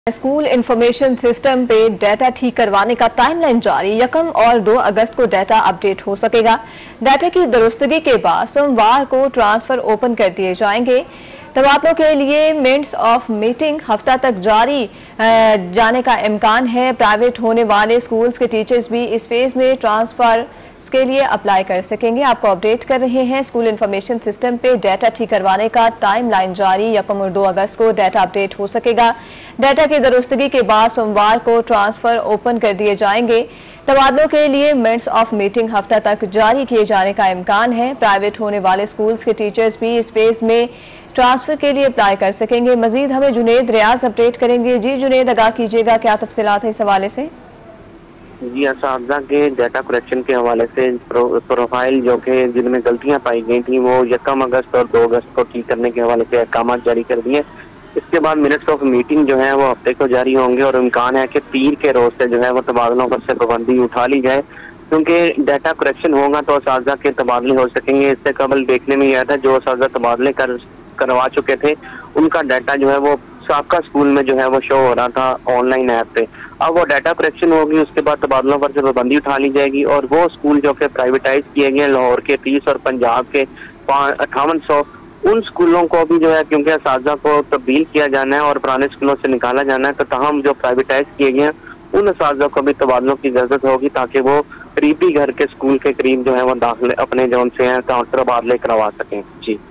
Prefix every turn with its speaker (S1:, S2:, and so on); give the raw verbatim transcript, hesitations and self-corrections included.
S1: School information system पे data ठीक करवाने का टाइमलाइन जारी। यकम और दो अगस्त को डाटा अपडेट हो सकेगा। डाटा की दुरुस्तगी के बाद सोमवार को ट्रांसफर ओपन कर दिए जाएंगे। तबादलों के लिए मिनट्स ऑफ मीटिंग हफ्ता तक जारी जाने का इम्कान है। प्राइवेट होने वाले स्कूल्स के टीचर्स भी इस फेज में ट्रांसफर के लिए अप्लाई कर सकेंगे। आपको अपडेट कर रहे हैं, स्कूल इंफॉर्मेशन सिस्टम पे डाटा ठीक करवाने का टाइमलाइन जारी। यकम और दो अगस्त को डाटा अपडेट हो सकेगा। डाटा की दुरुस्तगी के बाद सोमवार को ट्रांसफर ओपन कर दिए जाएंगे। तबादलों के लिए मिनट्स ऑफ मीटिंग हफ्ता तक जारी किए जाने का इम्कान है। प्राइवेट होने वाले स्कूल्स के टीचर्स भी इस फेज में ट्रांसफर के लिए अप्लाई कर सकेंगे। मजीद हमें जुनेद रियाज अपडेट करेंगे। जी जुनेद, आगाह कीजिएगा, क्या तफसीलात है इस हवाले से?
S2: जी, असातिज़ा के डाटा करेक्शन के हवाले से प्रो, प्रोफाइल जो कि जिनमें गलतियां पाई गई थी वो यकम अगस्त और दो अगस्त को ठीक करने के हवाले से अहकाम जारी कर दिए। इसके बाद मिनट्स ऑफ मीटिंग जो है वो हफ्ते को जारी होंगे और इम्कान है कि पीर के रोज से जो है वो तबादलों पर से पाबंदी उठा ली जाए, क्योंकि डाटा करेक्शन होगा तो असातिज़ा के तबादले हो सकेंगे। इससे कबल देखने में आया था जो असातिज़ा तबादले कर करवा चुके थे उनका डाटा जो है वो साबका स्कूल में जो है वो शो हो रहा था ऑनलाइन ऐप पे। अब वो डाटा करेक्शन होगी, उसके बाद तबादलों पर से पाबंदी उठा ली जाएगी और वो स्कूल जो कि प्राइवेटाइज किए गए लाहौर के तीस और पंजाब के अट्ठावन सौ उन स्कूलों को भी जो है, क्योंकि असातिज़ा को तब्दील किया जाना है और पुराने स्कूलों से निकाला जाना है, तो तमाम जो प्राइवेटाइज किए गए हैं उन असातिज़ा को भी तबादलों की इजाजत होगी ताकि वो करीबी घर के स्कूल के करीब जो है वो दाखिले अपने जो उनसे हैं तबादले करवा सकें। जी।